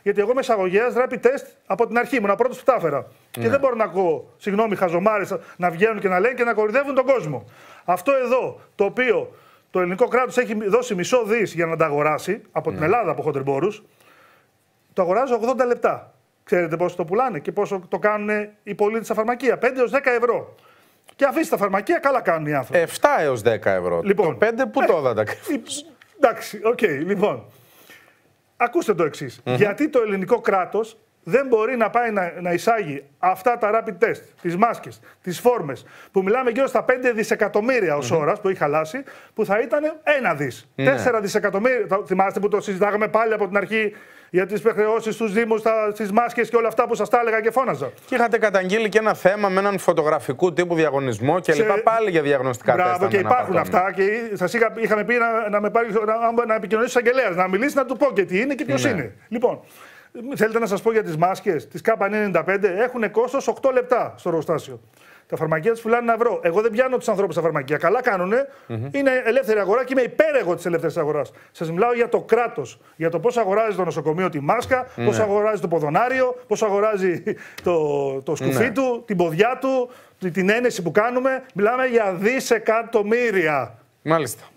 Γιατί εγώ είμαι εισαγωγέας rapid test από την αρχή. Ήμουν πρώτος που τα έφερα. Και δεν μπορώ να ακούω, συγγνώμη, χαζομάρες να βγαίνουν και να λένε και να κορυδεύουν τον κόσμο. Αυτό εδώ, το οποίο το ελληνικό κράτος έχει δώσει μισό δις για να τα αγοράσει από την Ελλάδα από χοντρεμπόρους, το αγοράζω 80 λεπτά. Ξέρετε πόσο το πουλάνε και πόσο το κάνουν οι πολίτες στα φαρμακεία? 5 έως 10 ευρώ. Και αφήσει τα φαρμακεία, καλά κάνουν οι άνθρωποι. 7 έως 10 ευρώ. Λοιπόν, το 5 που το έδωτα. Εντάξει, οκ, λοιπόν. Ακούστε το εξής. Γιατί το ελληνικό κράτος δεν μπορεί να πάει να εισάγει αυτά τα rapid test, τις μάσκες, τις φόρμες, που μιλάμε γύρω στα 5 δισεκατομμύρια ως ώρας, που έχει χαλάσει, που θα ήταν 1 δις. 4 δισεκατομμύρια. Θυμάστε που το συζητάγαμε πάλι από την αρχή για τις υπερχρεώσεις στους Δήμους, στις μάσκες και όλα αυτά που σας τα έλεγα και φώναζα. Και είχατε καταγγείλει και ένα θέμα με έναν φωτογραφικού τύπου διαγωνισμό και λοιπά πάλι για διαγνωστικά τεστ. Μπράβο, και υπάρχουν αυτά. Και σας είχαμε πει να επικοινωνήσει ο εισαγγελέας, να μιλήσει, να του πω και τι είναι και ποιος είναι. Λοιπόν, θέλετε να σας πω για τις μάσκες, τις K95 έχουν κόστος 8 λεπτά στο εργοστάσιο. Τα φαρμακεία τους πουλάνε 1 ευρώ. Εγώ δεν πιάνω τους ανθρώπους στα φαρμακεία. Καλά κάνουνε. Είναι ελεύθερη αγορά και είμαι υπέρ εγώ της ελεύθερης αγοράς. Σας μιλάω για το κράτος. Για το πώς αγοράζει το νοσοκομείο τη μάσκα, πώς αγοράζει το ποδονάριο, πώς αγοράζει το σκουφί του, την ποδιά του, την ένεση που κάνουμε. Μιλάμε για δισεκατομμύρια. Μάλιστα.